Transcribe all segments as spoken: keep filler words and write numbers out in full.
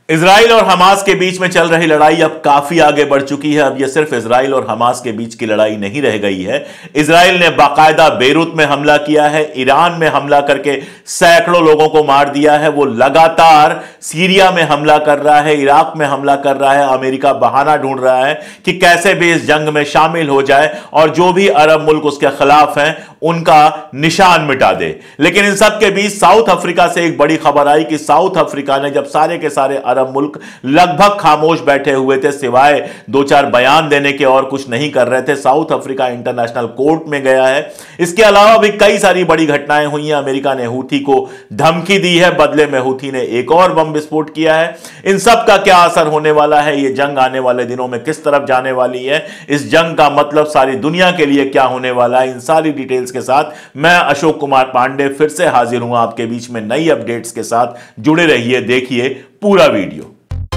Israel और Hamas के बीच में चल रही लड़ाई अब काफी आगे बढ़ चुकी है। अब यह सिर्फ इजराइल और हमास के बीच की लड़ाई नहीं रह गई है। इजराइल ने बाकायदा बेरूत में हमला किया है, ईरान में हमला करके सैकड़ों लोगों को मार दिया है। वो लगातार सीरिया में हमला कर रहा है, इराक में हमला कर रहा है। अमेरिका बहाना ढूंढ रहा है कि कैसे भी इस जंग में शामिल हो जाए और जो भी अरब मुल्क उसके खिलाफ हैं उनका निशान मिटा दे। लेकिन इन सब के बीच साउथ अफ्रीका से एक बड़ी खबर आई कि साउथ अफ्रीका ने, जब सारे के सारे अरब मुल्क लगभग खामोश बैठे हुए थे, सिवाय दो चार बयान देने के और कुछ नहीं कर रहे थे, साउथ अफ्रीका इंटरनेशनल कोर्ट में गया है। इसके अलावा भी कई सारी बड़ी घटनाएं हुई हैं। अमेरिका ने हूथी को धमकी दी है, बदले में हूथी ने एक और बम विस्फोट किया है। इन सब का क्या असर होने वाला है, यह जंग आने वाले दिनों में किस तरफ जाने वाली है, इस जंग का मतलब सारी दुनिया के लिए क्या होने वाला है, इन सारी डिटेल्स के साथ मैं अशोक कुमार पांडे फिर से हाजिर हूं आपके बीच में नई अपडेट्स के साथ। जुड़े रहिए, देखिए पूरा वीडियो।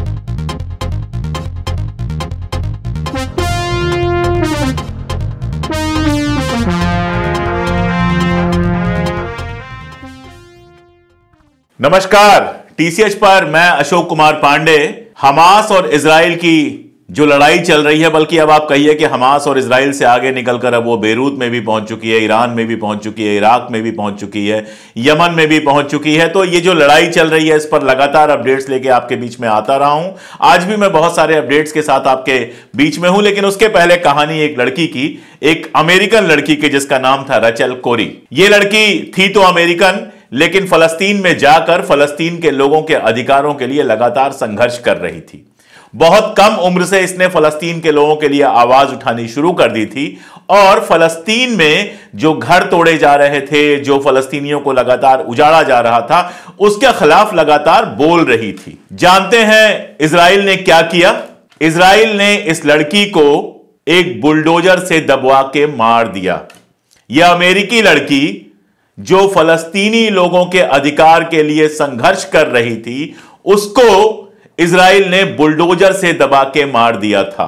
नमस्कार, टीसीएच पर मैं अशोक कुमार पांडे। हमास और इजराइल की जो लड़ाई चल रही है, बल्कि अब आप कहिए कि हमास और इजराइल से आगे निकलकर अब वो बेरूत में भी पहुंच चुकी है, ईरान में भी पहुंच चुकी है, इराक में भी पहुंच चुकी है, यमन में भी पहुंच चुकी है। तो ये जो लड़ाई चल रही है, इस पर लगातार अपडेट्स लेके आपके बीच में आता रहा हूं। आज भी मैं बहुत सारे अपडेट्स के साथ आपके बीच में हूं, लेकिन उसके पहले कहानी एक लड़की की, एक अमेरिकन लड़की की, जिसका नाम था रचेल कोरी। ये लड़की थी तो अमेरिकन, लेकिन फलस्तीन में जाकर फलस्तीन के लोगों के अधिकारों के लिए लगातार संघर्ष कर रही थी। बहुत कम उम्र से इसने फलस्तीन के लोगों के लिए आवाज उठानी शुरू कर दी थी और फलस्तीन में जो घर तोड़े जा रहे थे, जो फलस्तीनियों को लगातार उजाड़ा जा रहा था, उसके खिलाफ लगातार बोल रही थी। जानते हैं इजराइल ने क्या किया? इजराइल ने इस लड़की को एक बुलडोजर से दबवा के मार दिया। यह अमेरिकी लड़की जो फलस्तीनी लोगों के अधिकार के लिए संघर्ष कर रही थी, उसको इजराइल ने बुलडोजर से दबा के मार दिया था।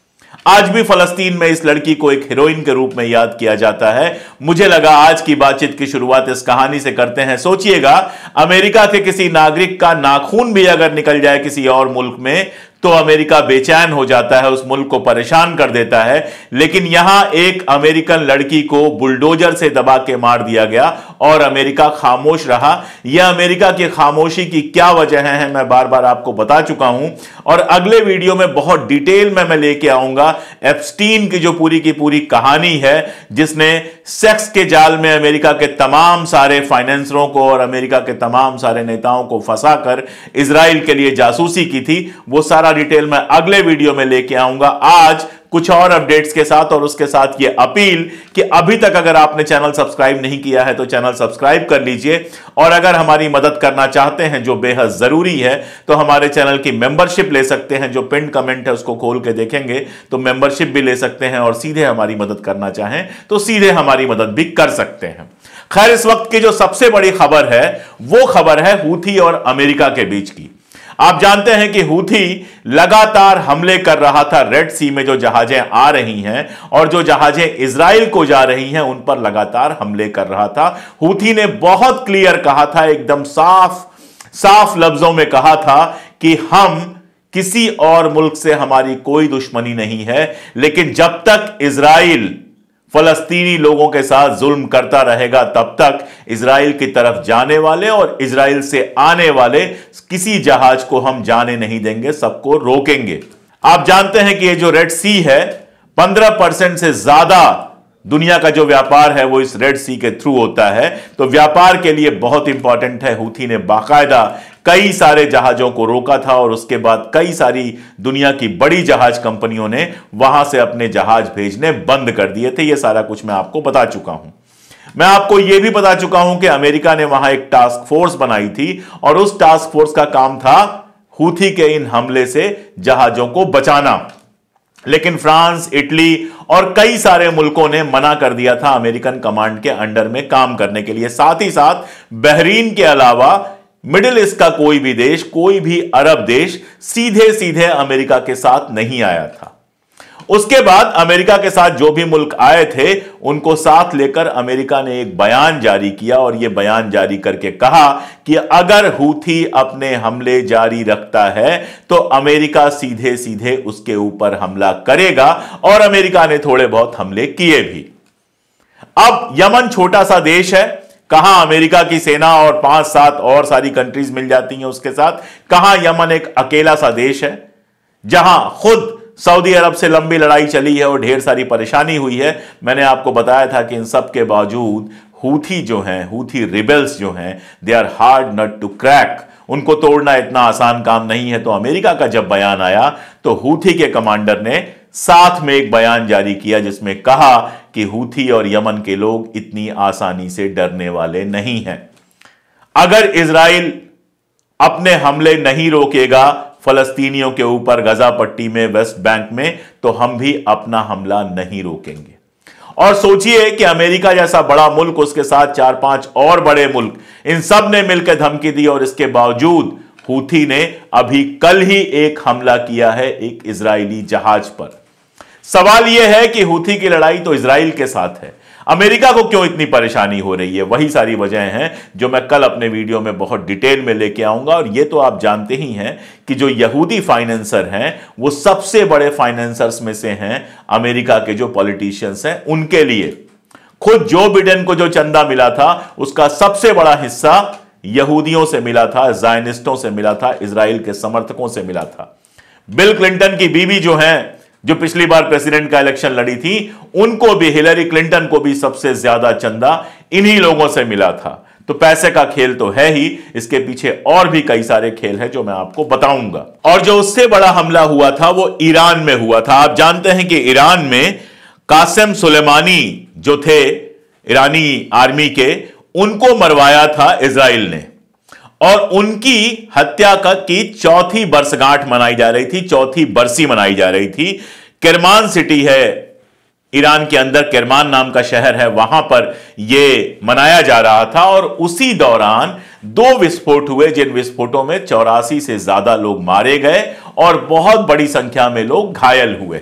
आज भी फलस्तीन में इस लड़की को एक हीरोइन के रूप में याद किया जाता है। मुझे लगा आज की बातचीत की शुरुआत इस कहानी से करते हैं। सोचिएगा, अमेरिका के किसी नागरिक का नाखून भी अगर निकल जाए किसी और मुल्क में तो अमेरिका बेचैन हो जाता है, उस मुल्क को परेशान कर देता है। लेकिन यहां एक अमेरिकन लड़की को बुलडोजर से दबा के मार दिया गया और अमेरिका खामोश रहा। यह अमेरिका की खामोशी की क्या वजह है, मैं बार बार आपको बता चुका हूं और अगले वीडियो में बहुत डिटेल में मैं लेके आऊंगा एप्स्टीन की जो पूरी की पूरी कहानी है, जिसने सेक्स के जाल में अमेरिका के तमाम सारे फाइनेंसरों को और अमेरिका के तमाम सारे नेताओं को फंसाकर इजराइल के लिए जासूसी की थी। वो सारा डिटेल मैं अगले वीडियो में लेके आऊंगा। आज कुछ और अपडेट्स के साथ, और उसके साथ ये अपील कि अभी तक अगर आपने चैनल सब्सक्राइब नहीं किया है तो चैनल सब्सक्राइब कर लीजिए, और अगर हमारी मदद करना चाहते हैं जो बेहद जरूरी है तो हमारे चैनल की मेंबरशिप ले सकते हैं। जो पिन कमेंट है उसको खोल के देखेंगे तो मेंबरशिप भी ले सकते हैं, और सीधे हमारी मदद करना चाहें तो सीधे हमारी मदद भी कर सकते हैं। खैर, इस वक्त की जो सबसे बड़ी खबर है वो खबर है हूथी और अमेरिका के बीच की। आप जानते हैं कि हूथी लगातार हमले कर रहा था रेड सी में, जो जहाजें आ रही हैं और जो जहाजें इजराइल को जा रही हैं उन पर लगातार हमले कर रहा था। हूथी ने बहुत क्लियर कहा था, एकदम साफ साफ लफ्जों में कहा था कि हम किसी और मुल्क से, हमारी कोई दुश्मनी नहीं है, लेकिन जब तक इजराइल फलस्तीनी लोगों के साथ जुल्म करता रहेगा तब तक इजराइल की तरफ जाने वाले और इजराइल से आने वाले किसी जहाज को हम जाने नहीं देंगे, सबको रोकेंगे। आप जानते हैं कि ये जो रेड सी है, पंद्रह परसेंट से ज्यादा दुनिया का जो व्यापार है वो इस रेड सी के थ्रू होता है, तो व्यापार के लिए बहुत इंपॉर्टेंट है। हूथी ने बाकायदा कई सारे जहाजों को रोका था और उसके बाद कई सारी दुनिया की बड़ी जहाज कंपनियों ने वहां से अपने जहाज भेजने बंद कर दिए थे। यह सारा कुछ मैं आपको बता चुका हूं। मैं आपको यह भी बता चुका हूं कि अमेरिका ने वहां एक टास्क फोर्स बनाई थी और उस टास्क फोर्स का काम था हूथी के इन हमले से जहाजों को बचाना। लेकिन फ्रांस, इटली और कई सारे मुल्कों ने मना कर दिया था अमेरिकन कमांड के अंडर में काम करने के लिए। साथ ही साथ बहरीन के अलावा मिडिल ईस्ट का कोई भी देश, कोई भी अरब देश सीधे सीधे अमेरिका के साथ नहीं आया था। उसके बाद अमेरिका के साथ जो भी मुल्क आए थे उनको साथ लेकर अमेरिका ने एक बयान जारी किया और यह बयान जारी करके कहा कि अगर हूथी अपने हमले जारी रखता है तो अमेरिका सीधे सीधे उसके ऊपर हमला करेगा, और अमेरिका ने थोड़े बहुत हमले किए भी। अब यमन छोटा सा देश है, कहां अमेरिका की सेना और पांच सात और सारी कंट्रीज मिल जाती हैं उसके साथ, कहां यमन एक अकेला सा देश है जहां खुद सऊदी अरब से लंबी लड़ाई चली है और ढेर सारी परेशानी हुई है। मैंने आपको बताया था कि इन सब के बावजूद हूथी जो हैं, हूथी रिबेल्स जो हैं, they are hard nut to crack. उनको तोड़ना इतना आसान काम नहीं है। तो अमेरिका का जब बयान आया तो हूथी के कमांडर ने साथ में एक बयान जारी किया जिसमें कहा कि हूथी और यमन के लोग इतनी आसानी से डरने वाले नहीं हैं। अगर इजराइल अपने हमले नहीं रोकेगा फलस्तीनियों के ऊपर गजा पट्टी में, वेस्ट बैंक में, तो हम भी अपना हमला नहीं रोकेंगे। और सोचिए कि अमेरिका जैसा बड़ा मुल्क, उसके साथ चार पांच और बड़े मुल्क, इन सब ने मिलकर धमकी दी और इसके बावजूद हूथी ने अभी कल ही एक हमला किया है एक इजरायली जहाज पर। सवाल यह है कि हूथी की लड़ाई तो इजराइल के साथ है, अमेरिका को क्यों इतनी परेशानी हो रही है? वही सारी वजहें हैं जो मैं कल अपने वीडियो में बहुत डिटेल में लेके आऊंगा। और ये तो आप जानते ही हैं कि जो यहूदी फाइनेंसर हैं वो सबसे बड़े फाइनेंसर्स में से हैं अमेरिका के जो पॉलिटिशियंस हैं उनके लिए। खुद जो बिडेन को जो चंदा मिला था उसका सबसे बड़ा हिस्सा यहूदियों से मिला था, जायनिस्टों से मिला था, इजराइल के समर्थकों से मिला था। बिल क्लिंटन की बीवी जो हैं, जो पिछली बार प्रेसिडेंट का इलेक्शन लड़ी थी, उनको भी, हिलरी क्लिंटन को भी सबसे ज्यादा चंदा इन्हीं लोगों से मिला था। तो पैसे का खेल तो है ही, इसके पीछे और भी कई सारे खेल हैं जो मैं आपको बताऊंगा। और जो उससे बड़ा हमला हुआ था वो ईरान में हुआ था। आप जानते हैं कि ईरान में कासिम सुलेमानी जो थे ईरानी आर्मी के, उनको मरवाया था इजराइल ने, और उनकी हत्या की चौथी बरसगांठ मनाई जा रही थी, चौथी बरसी मनाई जा रही थी। किरमान सिटी है ईरान के अंदर, किरमान नाम का शहर है, वहां पर यह मनाया जा रहा था। और उसी दौरान दो विस्फोट हुए जिन विस्फोटों में चौरासी से ज्यादा लोग मारे गए और बहुत बड़ी संख्या में लोग घायल हुए।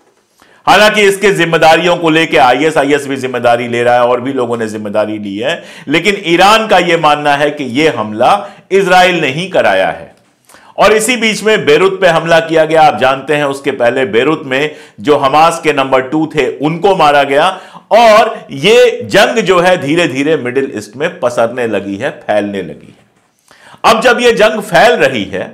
हालांकि इसके जिम्मेदारियों को लेकर आईएसआईएस भी जिम्मेदारी ले रहा है और भी लोगों ने जिम्मेदारी ली है, लेकिन ईरान का यह मानना है कि यह हमला इजराइल ने ही कराया है। और इसी बीच में बेरूत पे हमला किया गया। आप जानते हैं उसके पहले बेरूत में जो हमास के नंबर टू थे उनको मारा गया। और यह जंग जो है धीरे धीरे मिडिल ईस्ट में पसरने लगी है, फैलने लगी है। अब जब यह जंग फैल रही है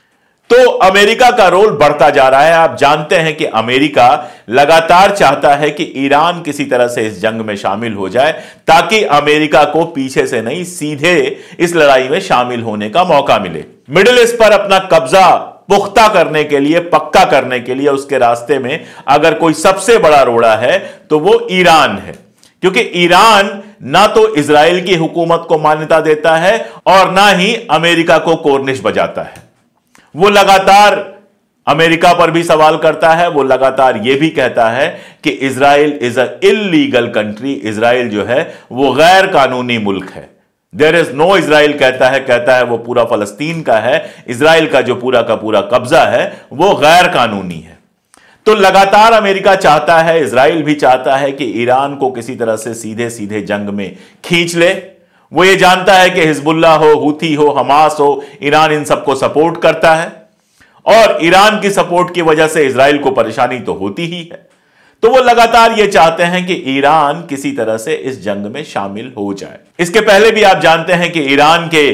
तो अमेरिका का रोल बढ़ता जा रहा है। आप जानते हैं कि अमेरिका लगातार चाहता है कि ईरान किसी तरह से इस जंग में शामिल हो जाए, ताकि अमेरिका को पीछे से नहीं, सीधे इस लड़ाई में शामिल होने का मौका मिले। मिडिल ईस्ट पर अपना कब्जा पुख्ता करने के लिए, पक्का करने के लिए उसके रास्ते में अगर कोई सबसे बड़ा रोड़ा है तो वो ईरान है, क्योंकि ईरान ना तो इजराइल की हुकूमत को मान्यता देता है और ना ही अमेरिका को कोर्निश बजाता है। वो लगातार अमेरिका पर भी सवाल करता है, वो लगातार यह भी कहता है कि Israel is a illegal country, Israel जो है वो गैर कानूनी मुल्क है। देयर इज नो इजराइल कहता है, कहता है वो पूरा फलस्तीन का है, इजराइल का जो पूरा का पूरा कब्जा है वो गैर कानूनी है। तो लगातार अमेरिका चाहता है, इजराइल भी चाहता है कि ईरान को किसी तरह से सीधे सीधे जंग में खींच ले। वो ये जानता है कि हिजबुल्लाह हो, हूथी हो, हमास हो, ईरान इन सबको सपोर्ट करता है और ईरान की सपोर्ट की वजह से इजराइल को परेशानी तो होती ही है। तो वो लगातार ये चाहते हैं कि ईरान किसी तरह से इस जंग में शामिल हो जाए। इसके पहले भी आप जानते हैं कि ईरान के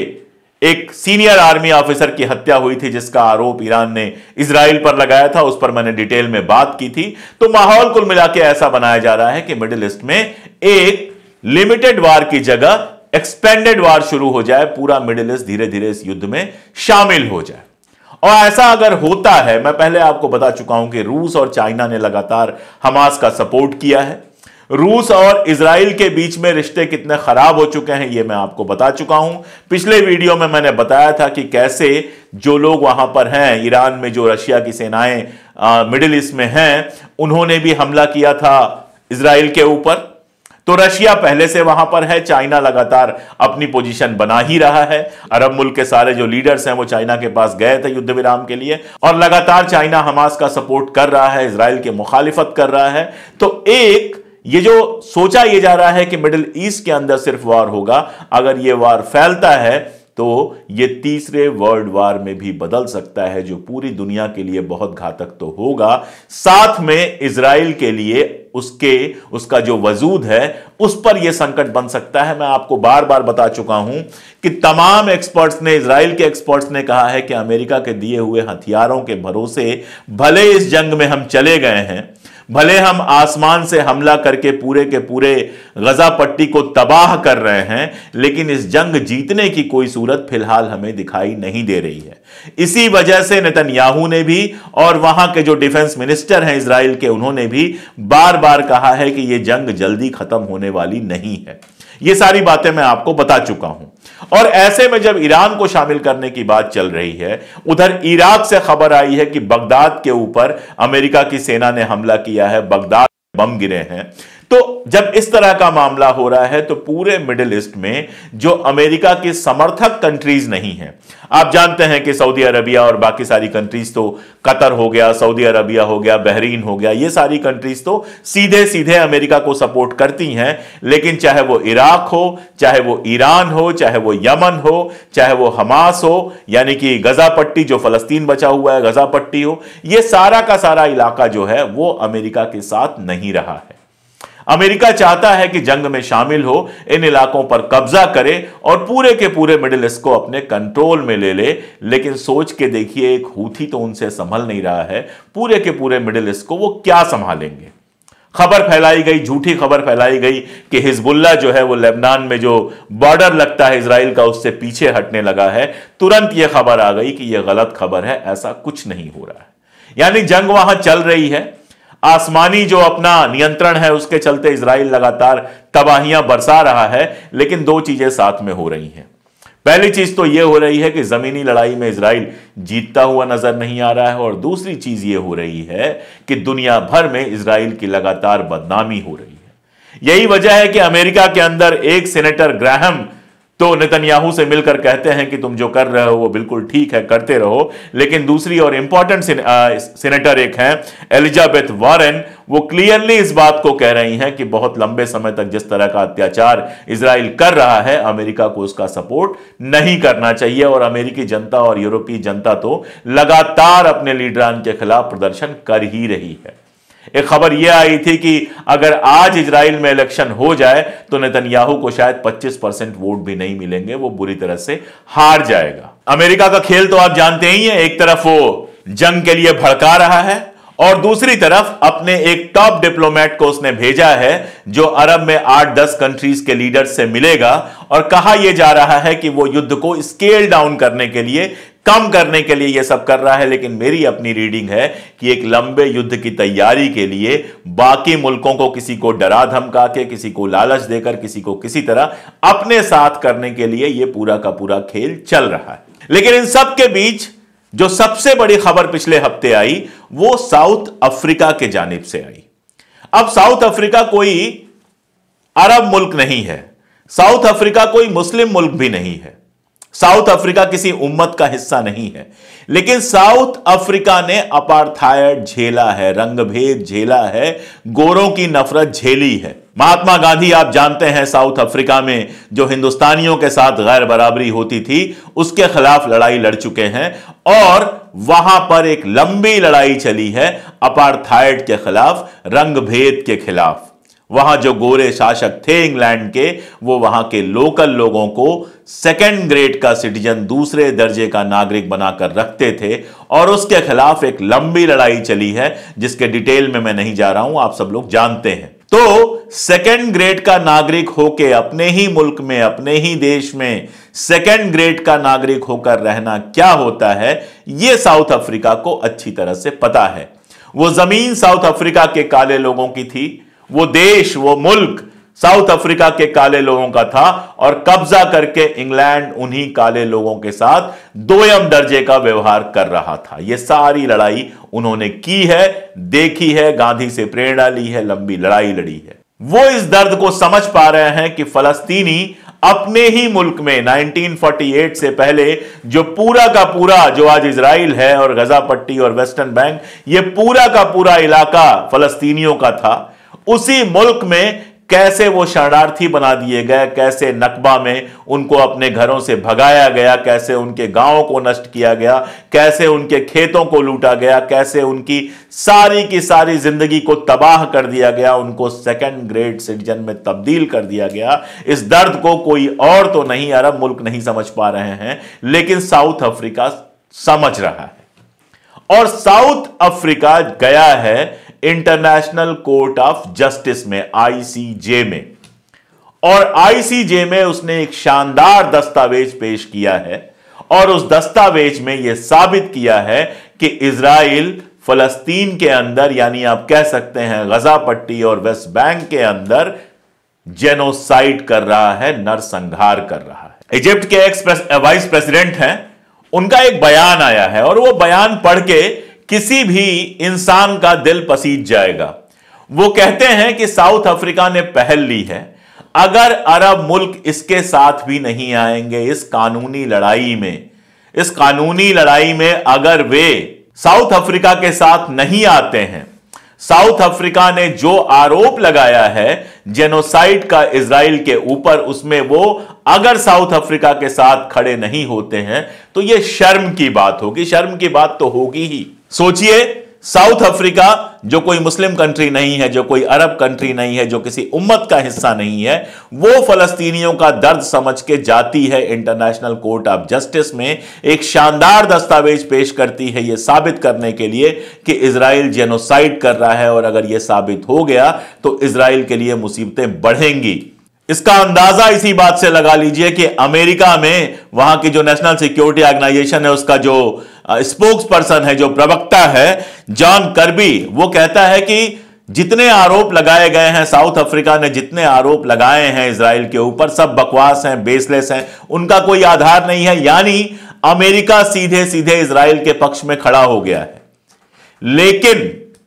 एक सीनियर आर्मी ऑफिसर की हत्या हुई थी जिसका आरोप ईरान ने इजराइल पर लगाया था, उस पर मैंने डिटेल में बात की थी। तो माहौल कुल मिला के ऐसा बनाया जा रहा है कि मिडिल ईस्ट में एक लिमिटेड वार की जगह एक्सपेंडेड वार शुरू हो जाए, पूरा मिडिल ईस्ट धीरे धीरे इस युद्ध में शामिल हो जाए। और ऐसा अगर होता है, मैं पहले आपको बता चुका हूं कि रूस और चाइना ने लगातार हमास का सपोर्ट किया है। रूस और इजराइल के बीच में रिश्ते कितने खराब हो चुके हैं यह मैं आपको बता चुका हूं। पिछले वीडियो में मैंने बताया था कि कैसे जो लोग वहां पर हैं, ईरान में जो रशिया की सेनाएं मिडिल ईस्ट में हैं, उन्होंने भी हमला किया था इजराइल के ऊपर। तो रशिया पहले से वहां पर है, चाइना लगातार अपनी पोजीशन बना ही रहा है। अरब मुल्क के सारे जो लीडर्स हैं वो चाइना के पास गए थे युद्ध विराम के लिए, और लगातार चाइना हमास का सपोर्ट कर रहा है, इजराइल की मुखालिफत कर रहा है। तो एक ये जो सोचा यह जा रहा है कि मिडिल ईस्ट के अंदर सिर्फ वार होगा, अगर यह वार फैलता है तो ये तीसरे वर्ल्ड वार में भी बदल सकता है, जो पूरी दुनिया के लिए बहुत घातक तो होगा, साथ में इजराइल के लिए उसके उसका जो वजूद है उस पर यह संकट बन सकता है। मैं आपको बार बार बता चुका हूं कि तमाम एक्सपर्ट्स ने, इजराइल के एक्सपर्ट्स ने कहा है कि अमेरिका के दिए हुए हथियारों के भरोसे भले इस जंग में हम चले गए हैं, भले हम आसमान से हमला करके पूरे के पूरे गजा पट्टी को तबाह कर रहे हैं, लेकिन इस जंग जीतने की कोई सूरत फिलहाल हमें दिखाई नहीं दे रही है। इसी वजह से नेतन्याहू ने भी और वहां के जो डिफेंस मिनिस्टर हैं इजराइल के, उन्होंने भी बार बार कहा है कि यह जंग जल्दी खत्म होने वाली नहीं है। यह सारी बातें मैं आपको बता चुका हूं। और ऐसे में जब ईरान को शामिल करने की बात चल रही है, उधर इराक से खबर आई है कि बगदाद के ऊपर अमेरिका की सेना ने हमला किया है, बगदाद में बम गिरे हैं। तो जब इस तरह का मामला हो रहा है तो पूरे मिडिल ईस्ट में जो अमेरिका की समर्थक कंट्रीज नहीं हैं, आप जानते हैं कि सऊदी अरबिया और बाकी सारी कंट्रीज, तो कतर हो गया, सऊदी अरबिया हो गया, बहरीन हो गया, ये सारी कंट्रीज तो सीधे सीधे अमेरिका को सपोर्ट करती हैं। लेकिन चाहे वो इराक हो, चाहे वो ईरान हो, चाहे वो यमन हो, चाहे वो हमास हो, यानी कि गजा पट्टी जो फलस्तीन बचा हुआ है, गजा पट्टी हो, ये सारा का सारा इलाका जो है वो अमेरिका के साथ नहीं रहा है। अमेरिका चाहता है कि जंग में शामिल हो, इन इलाकों पर कब्जा करे और पूरे के पूरे मिडिल ईस्ट को अपने कंट्रोल में ले ले। लेकिन सोच के देखिए, एक हूथी तो उनसे संभल नहीं रहा है, पूरे के पूरे मिडिल ईस्ट को वो क्या संभालेंगे। खबर फैलाई गई, झूठी खबर फैलाई गई कि हिजबुल्लाह जो है वो लेबनान में जो बॉर्डर लगता है इजराइल का, उससे पीछे हटने लगा है। तुरंत यह खबर आ गई कि यह गलत खबर है, ऐसा कुछ नहीं हो रहा है। यानी जंग वहां चल रही है, आसमानी जो अपना नियंत्रण है उसके चलते इजराइल लगातार तबाहियां बरसा रहा है, लेकिन दो चीजें साथ में हो रही हैं। पहली चीज तो यह हो रही है कि जमीनी लड़ाई में इजराइल जीतता हुआ नजर नहीं आ रहा है, और दूसरी चीज यह हो रही है कि दुनिया भर में इजराइल की लगातार बदनामी हो रही है। यही वजह है कि अमेरिका के अंदर एक सेनेटर ग्राहम तो नेतन्याहू से मिलकर कहते हैं कि तुम जो कर रहे हो वो बिल्कुल ठीक है, करते रहो। लेकिन दूसरी और इंपॉर्टेंट सेनेटर एक हैं एलिजाबेथ वॉरेन, वो क्लियरली इस बात को कह रही हैं कि बहुत लंबे समय तक जिस तरह का अत्याचार इजराइल कर रहा है, अमेरिका को उसका सपोर्ट नहीं करना चाहिए। और अमेरिकी जनता और यूरोपीय जनता तो लगातार अपने लीडरान के खिलाफ प्रदर्शन कर ही रही है। एक खबर यह आई थी कि अगर आज इजराइल में इलेक्शन हो जाए तो नेतन्याहू को शायद पच्चीस परसेंट वोट भी नहीं मिलेंगे, वो बुरी तरह से हार जाएगा। अमेरिका का खेल तो आप जानते ही हैं, एक तरफ वो जंग के लिए भड़का रहा है और दूसरी तरफ अपने एक टॉप डिप्लोमेट को उसने भेजा है जो अरब में आठ दस कंट्रीज के लीडर्स से मिलेगा, और कहा यह जा रहा है कि वो युद्ध को स्केल डाउन करने के लिए, कम करने के लिए यह सब कर रहा है। लेकिन मेरी अपनी रीडिंग है कि एक लंबे युद्ध की तैयारी के लिए बाकी मुल्कों को किसी को डरा धमका के, किसी को लालच देकर, किसी को किसी तरह अपने साथ करने के लिए यह पूरा का पूरा खेल चल रहा है। लेकिन इन सब के बीच जो सबसे बड़ी खबर पिछले हफ्ते आई वो साउथ अफ्रीका के जानिब से आई। अब साउथ अफ्रीका कोई अरब मुल्क नहीं है, साउथ अफ्रीका कोई मुस्लिम मुल्क भी नहीं है, साउथ अफ्रीका किसी उम्मत का हिस्सा नहीं है, लेकिन साउथ अफ्रीका ने अपार्थाइड झेला है, रंगभेद झेला है, गोरों की नफरत झेली है। महात्मा गांधी आप जानते हैं साउथ अफ्रीका में जो हिंदुस्तानियों के साथ गैर बराबरी होती थी उसके खिलाफ लड़ाई लड़ चुके हैं, और वहां पर एक लंबी लड़ाई चली है अपार्थाइड के खिलाफ, रंगभेद के खिलाफ। वहां जो गोरे शासक थे इंग्लैंड के, वो वहां के लोकल लोगों को सेकेंड ग्रेड का सिटीजन, दूसरे दर्जे का नागरिक बनाकर रखते थे, और उसके खिलाफ एक लंबी लड़ाई चली है जिसके डिटेल में मैं नहीं जा रहा हूं, आप सब लोग जानते हैं। तो सेकेंड ग्रेड का नागरिक होकर अपने ही मुल्क में, अपने ही देश में सेकेंड ग्रेड का नागरिक होकर रहना क्या होता है, यह साउथ अफ्रीका को अच्छी तरह से पता है। वो जमीन साउथ अफ्रीका के काले लोगों की थी, वो देश, वो मुल्क साउथ अफ्रीका के काले लोगों का था, और कब्जा करके इंग्लैंड उन्हीं काले लोगों के साथ दोयम दर्जे का व्यवहार कर रहा था। यह सारी लड़ाई उन्होंने की है, देखी है, गांधी से प्रेरणा ली है, लंबी लड़ाई लड़ी है। वो इस दर्द को समझ पा रहे हैं कि फलस्तीनी अपने ही मुल्क में नाइनटीन फोर्टी एट से पहले जो पूरा का पूरा जो आज इजराइल है और गजा पट्टी और वेस्टर्न बैंक, ये पूरा का पूरा इलाका फलस्तीनियों का था, उसी मुल्क में कैसे वो शरणार्थी बना दिए गए, कैसे नकबा में उनको अपने घरों से भगाया गया, कैसे उनके गांवों को नष्ट किया गया, कैसे उनके खेतों को लूटा गया, कैसे उनकी सारी की सारी जिंदगी को तबाह कर दिया गया, उनको सेकंड ग्रेड सिटीजन में तब्दील कर दिया गया। इस दर्द को कोई और तो नहीं, अरब मुल्क नहीं समझ पा रहे हैं, लेकिन साउथ अफ्रीका समझ रहा है। और साउथ अफ्रीका गया है इंटरनेशनल कोर्ट ऑफ जस्टिस में, आईसीजे में, और आईसीजे में उसने एक शानदार दस्तावेज पेश किया है और उस दस्तावेज में यह साबित किया है कि इजराइल फलस्तीन के अंदर, यानी आप कह सकते हैं गजा पट्टी और वेस्ट बैंक के अंदर जेनोसाइड कर रहा है, नरसंहार कर रहा है। इजिप्ट के एक्स वाइस प्रेसिडेंट हैं, उनका एक बयान आया है और वो बयान पढ़ के किसी भी इंसान का दिल पसीज जाएगा। वो कहते हैं कि साउथ अफ्रीका ने पहल ली है, अगर अरब मुल्क इसके साथ भी नहीं आएंगे इस कानूनी लड़ाई में, इस कानूनी लड़ाई में अगर वे साउथ अफ्रीका के साथ नहीं आते हैं, साउथ अफ्रीका ने जो आरोप लगाया है जेनोसाइड का इजराइल के ऊपर, उसमें वो अगर साउथ अफ्रीका के साथ खड़े नहीं होते हैं तो यह शर्म की बात होगी। शर्म की बात तो होगी ही। सोचिए, साउथ अफ्रीका जो कोई मुस्लिम कंट्री नहीं है, जो कोई अरब कंट्री नहीं है, जो किसी उम्मत का हिस्सा नहीं है, वो फलस्तीनियों का दर्द समझ के जाती है इंटरनेशनल कोर्ट ऑफ जस्टिस में, एक शानदार दस्तावेज पेश करती है यह साबित करने के लिए कि इजराइल जेनोसाइड कर रहा है, और अगर यह साबित हो गया तो इजराइल के लिए मुसीबतें बढ़ेंगी। इसका अंदाजा इसी बात से लगा लीजिए कि अमेरिका में वहां की जो नेशनल सिक्योरिटी ऑर्गेनाइजेशन है, उसका जो स्पोक्स पर्सन है, जो प्रवक्ता है जॉन कर्बी, वो कहता है कि जितने आरोप लगाए गए हैं, साउथ अफ्रीका ने जितने आरोप लगाए हैं इजराइल के ऊपर, सब बकवास हैं, बेसलेस हैं, उनका कोई आधार नहीं है। यानी अमेरिका सीधे सीधे इजराइल के पक्ष में खड़ा हो गया है। लेकिन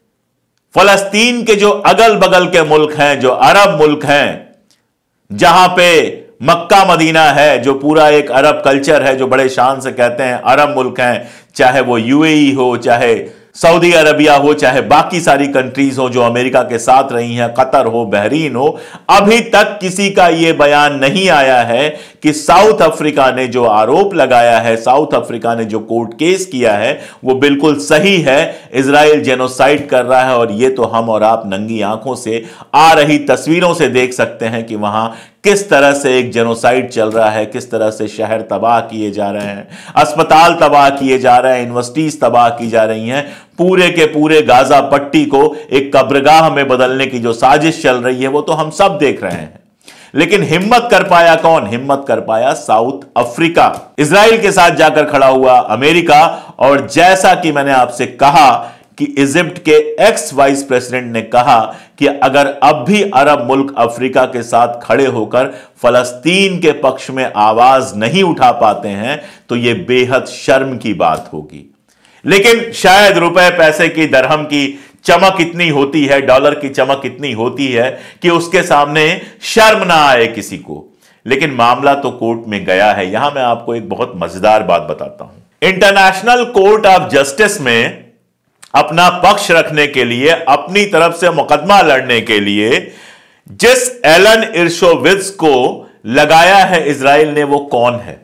फलस्तीन के जो अगल बगल के मुल्क हैं, जो अरब मुल्क हैं, जहां पे मक्का मदीना है, जो पूरा एक अरब कल्चर है, जो बड़े शान से कहते हैं अरब मुल्क हैं, चाहे वो यूएई हो, चाहे सऊदी अरबिया हो, चाहे बाकी सारी कंट्रीज हो जो अमेरिका के साथ रही हैं, कतर हो, बहरीन हो, अभी तक किसी का यह बयान नहीं आया है कि साउथ अफ्रीका ने जो आरोप लगाया है, साउथ अफ्रीका ने जो कोर्ट केस किया है, वो बिल्कुल सही है। इजराइल जेनोसाइड कर रहा है, और ये तो हम और आप नंगी आंखों से आ रही तस्वीरों से देख सकते हैं कि वहां किस तरह से एक जेनोसाइड चल रहा है, किस तरह से शहर तबाह किए जा रहे हैं, अस्पताल तबाह किए जा रहे हैं, यूनिवर्सिटीज तबाह की जा रही हैं। पूरे के पूरे गाजा पट्टी को एक कब्रगाह में बदलने की जो साजिश चल रही है, वो तो हम सब देख रहे हैं। लेकिन हिम्मत कर पाया कौन? हिम्मत कर पाया साउथ अफ्रीका। इजराइल के साथ जाकर खड़ा हुआ अमेरिका, और जैसा कि मैंने आपसे कहा कि इजिप्ट के एक्स वाइस प्रेसिडेंट ने कहा कि अगर अब भी अरब मुल्क अफ्रीका के साथ खड़े होकर फलस्तीन के पक्ष में आवाज नहीं उठा पाते हैं तो यह बेहद शर्म की बात होगी। लेकिन शायद रुपए पैसे की, दरहम की चमक इतनी होती है, डॉलर की चमक इतनी होती है कि उसके सामने शर्म ना आए किसी को। लेकिन मामला तो कोर्ट में गया है। यहां मैं आपको एक बहुत मजेदार बात बताता हूं। इंटरनेशनल कोर्ट ऑफ जस्टिस में अपना पक्ष रखने के लिए, अपनी तरफ से मुकदमा लड़ने के लिए जिस एलन इर्शोविट्ज को लगाया है इजराइल ने, वो कौन है?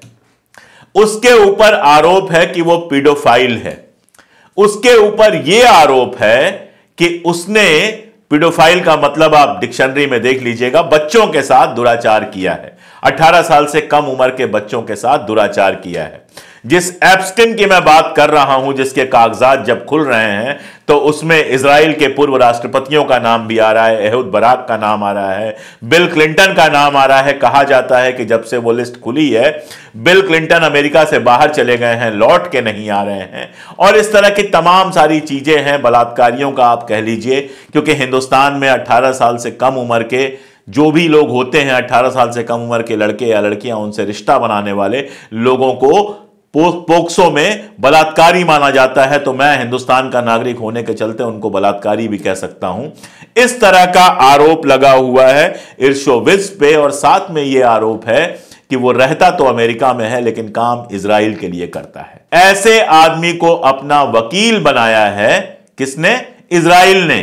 उसके ऊपर आरोप है कि वो पीडोफाइल है। उसके ऊपर यह आरोप है कि उसने, पीडोफाइल का मतलब आप डिक्शनरी में देख लीजिएगा, बच्चों के साथ दुराचार किया है। अठारह साल से कम उम्र के बच्चों के साथ दुराचार किया है। जिस एप्स्टिन की मैं बात कर रहा हूं, जिसके कागजात जब खुल रहे हैं तो उसमें इजराइल के पूर्व राष्ट्रपतियों का नाम भी आ रहा है, एहूद बराक का नाम आ रहा है, बिल क्लिंटन का नाम आ रहा है। कहा जाता है कि जब से वो लिस्ट खुली है, बिल क्लिंटन अमेरिका से बाहर चले गए हैं, लौट के नहीं आ रहे हैं, और इस तरह की तमाम सारी चीजें हैं, बलात्कारियों का आप कह लीजिए, क्योंकि हिंदुस्तान में अठारह साल से कम उम्र के जो भी लोग होते हैं, अठारह साल से कम उम्र के लड़के या लड़कियां, उनसे रिश्ता बनाने वाले लोगों को पो, पोक्सो में बलात्कारी माना जाता है, तो मैं हिंदुस्तान का नागरिक होने के चलते उनको बलात्कारी भी कह सकता हूं। इस तरह का आरोप लगा हुआ है इरशोविट्ज पे, और साथ में यह आरोप है कि वो रहता तो अमेरिका में है लेकिन काम इजराइल के लिए करता है। ऐसे आदमी को अपना वकील बनाया है किसने? इजराइल ने।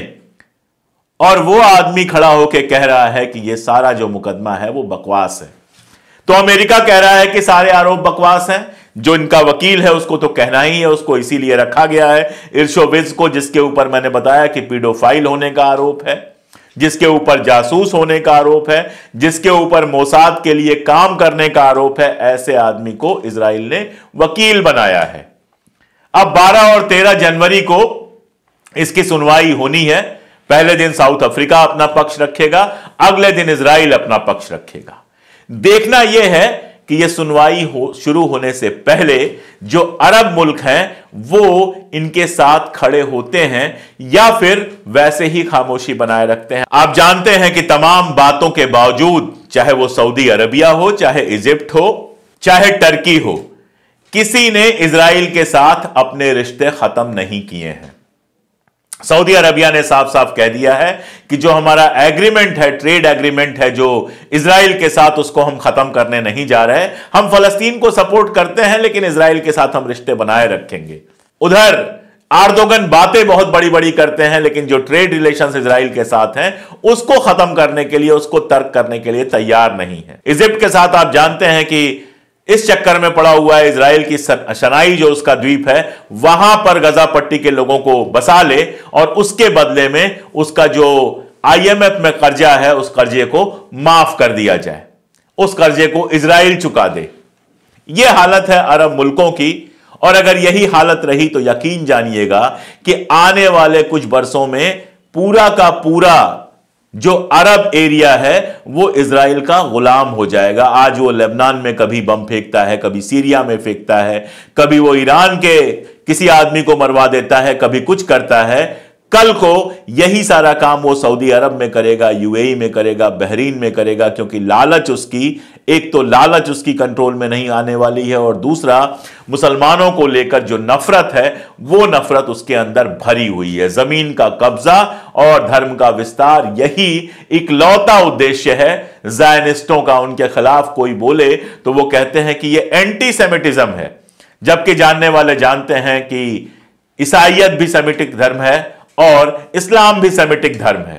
और वो आदमी खड़ा होकर कह रहा है कि ये सारा जो मुकदमा है वो बकवास है। तो अमेरिका कह रहा है कि सारे आरोप बकवास हैं। जो इनका वकील है उसको तो कहना ही है, उसको इसीलिए रखा गया है इरशोविट्ज को, जिसके ऊपर मैंने बताया कि पीडोफाइल होने का आरोप है, जिसके ऊपर जासूस होने का आरोप है, जिसके ऊपर मोसाद के लिए काम करने का आरोप है। ऐसे आदमी को इजराइल ने वकील बनाया है। अब बारह और तेरह जनवरी को इसकी सुनवाई होनी है। पहले दिन साउथ अफ्रीका अपना पक्ष रखेगा, अगले दिन इजराइल अपना पक्ष रखेगा। देखना यह है कि यह सुनवाई हो शुरू होने से पहले जो अरब मुल्क हैं वो इनके साथ खड़े होते हैं या फिर वैसे ही खामोशी बनाए रखते हैं। आप जानते हैं कि तमाम बातों के बावजूद, चाहे वो सऊदी अरबिया हो, चाहे इजिप्ट हो, चाहे टर्की हो, किसी ने इजराइल के साथ अपने रिश्ते खत्म नहीं किए हैं। सऊदी अरबिया ने साफ साफ कह दिया है कि जो हमारा एग्रीमेंट है, ट्रेड एग्रीमेंट है जो इजराइल के साथ, उसको हम खत्म करने नहीं जा रहे। हम फलस्तीन को सपोर्ट करते हैं लेकिन इजराइल के साथ हम रिश्ते बनाए रखेंगे। उधर एर्दोगन बातें बहुत बड़ी बड़ी करते हैं लेकिन जो ट्रेड रिलेशंस इजराइल के साथ हैं उसको खत्म करने के लिए, उसको तर्क करने के लिए तैयार नहीं है। इजिप्ट के साथ आप जानते हैं कि इस चक्कर में पड़ा हुआ है इजराइल की शनाई जो उसका द्वीप है, वहां पर गजा पट्टी के लोगों को बसा ले और उसके बदले में उसका जो आईएमएफ में कर्जा है उस कर्जे को माफ कर दिया जाए, उस कर्जे को इजराइल चुका दे। यह हालत है अरब मुल्कों की। और अगर यही हालत रही तो यकीन जानिएगा कि आने वाले कुछ बरसों में पूरा का पूरा जो अरब एरिया है वो इजराइल का गुलाम हो जाएगा। आज वो लेबनान में कभी बम फेंकता है, कभी सीरिया में फेंकता है, कभी वो ईरान के किसी आदमी को मरवा देता है, कभी कुछ करता है। कल को यही सारा काम वो सऊदी अरब में करेगा, यूएई में करेगा, बहरीन में करेगा, क्योंकि लालच उसकी, एक तो लालच उसकी कंट्रोल में नहीं आने वाली है और दूसरा मुसलमानों को लेकर जो नफरत है वो नफरत उसके अंदर भरी हुई है। जमीन का कब्जा और धर्म का विस्तार, यही इकलौता उद्देश्य है ज़ायनिस्टों का। उनके खिलाफ कोई बोले तो वो कहते हैं कि ये एंटी सेमिटिज्म है, जबकि जानने वाले जानते हैं कि ईसाइयत भी सेमिटिक धर्म है और इस्लाम भी सेमिटिक धर्म है।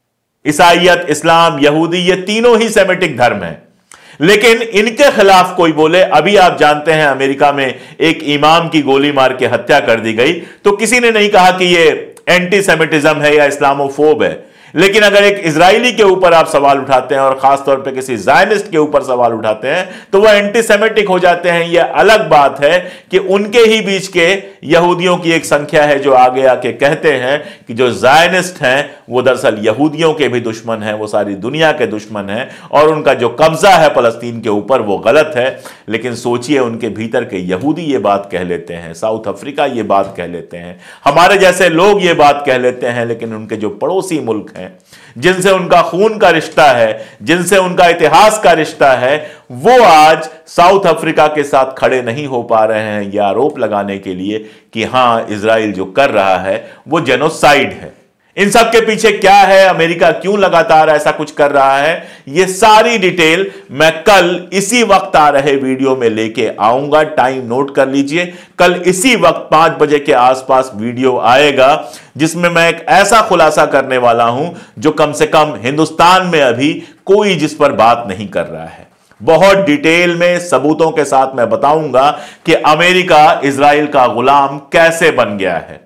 ईसाइयत, इस्लाम, यहूदी, ये तीनों ही सेमिटिक धर्म है। लेकिन इनके खिलाफ कोई बोले, अभी आप जानते हैं अमेरिका में एक इमाम की गोली मार के हत्या कर दी गई, तो किसी ने नहीं कहा कि ये एंटी सेमिटिज्म है या इस्लामोफोब है। लेकिन अगर एक इजरायली के ऊपर आप सवाल उठाते हैं और खासतौर पे किसी ज़ायनिस्ट के ऊपर सवाल उठाते हैं तो वह एंटी सेमिटिक हो जाते हैं। यह अलग बात है कि उनके ही बीच के यहूदियों की एक संख्या है जो आगे आके कहते हैं कि जो ज़ायनिस्ट हैं वो दरअसल यहूदियों के भी दुश्मन हैं, वो सारी दुनिया के दुश्मन हैं और उनका जो कब्जा है फलस्तीन के ऊपर वो गलत है। लेकिन सोचिए, उनके भीतर के यहूदी ये बात कह लेते हैं, साउथ अफ्रीका ये बात कह लेते हैं, हमारे जैसे लोग ये बात कह लेते हैं, लेकिन उनके जो पड़ोसी मुल्क जिनसे उनका खून का रिश्ता है, जिनसे उनका इतिहास का रिश्ता है, वो आज साउथ अफ्रीका के साथ खड़े नहीं हो पा रहे हैं यह आरोप लगाने के लिए कि हां, इजराइल जो कर रहा है वो जेनोसाइड है। इन सब के पीछे क्या है, अमेरिका क्यों लगातार ऐसा कुछ कर रहा है, ये सारी डिटेल मैं कल इसी वक्त आ रहे वीडियो में लेके आऊंगा। टाइम नोट कर लीजिए, कल इसी वक्त पांच बजे के आसपास वीडियो आएगा जिसमें मैं एक ऐसा खुलासा करने वाला हूं जो कम से कम हिंदुस्तान में अभी कोई जिस पर बात नहीं कर रहा है। बहुत डिटेल में सबूतों के साथ मैं बताऊंगा कि अमेरिका इजराइल का गुलाम कैसे बन गया है,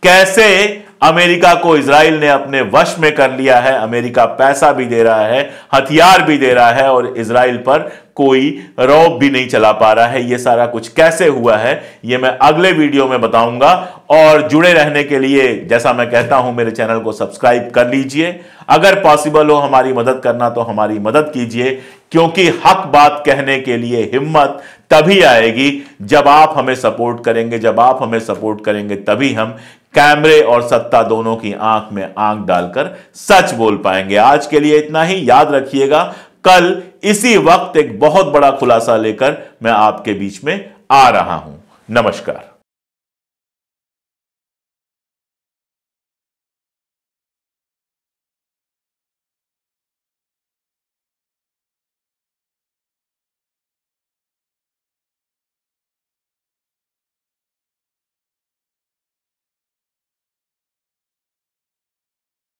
कैसे अमेरिका को इजराइल ने अपने वश में कर लिया है। अमेरिका पैसा भी दे रहा है, हथियार भी दे रहा है और इजराइल पर कोई रौब भी नहीं चला पा रहा है। यह सारा कुछ कैसे हुआ है यह मैं अगले वीडियो में बताऊंगा। और जुड़े रहने के लिए, जैसा मैं कहता हूं, मेरे चैनल को सब्सक्राइब कर लीजिए। अगर पॉसिबल हो हमारी मदद करना तो हमारी मदद कीजिए, क्योंकि हक बात कहने के लिए हिम्मत तभी आएगी जब आप हमें सपोर्ट करेंगे। जब आप हमें सपोर्ट करेंगे तभी हम कैमरे और सत्ता दोनों की आंख में आंख डालकर सच बोल पाएंगे। आज के लिए इतना ही। याद रखिएगा, कल इसी वक्त एक बहुत बड़ा खुलासा लेकर मैं आपके बीच में आ रहा हूं। नमस्कार।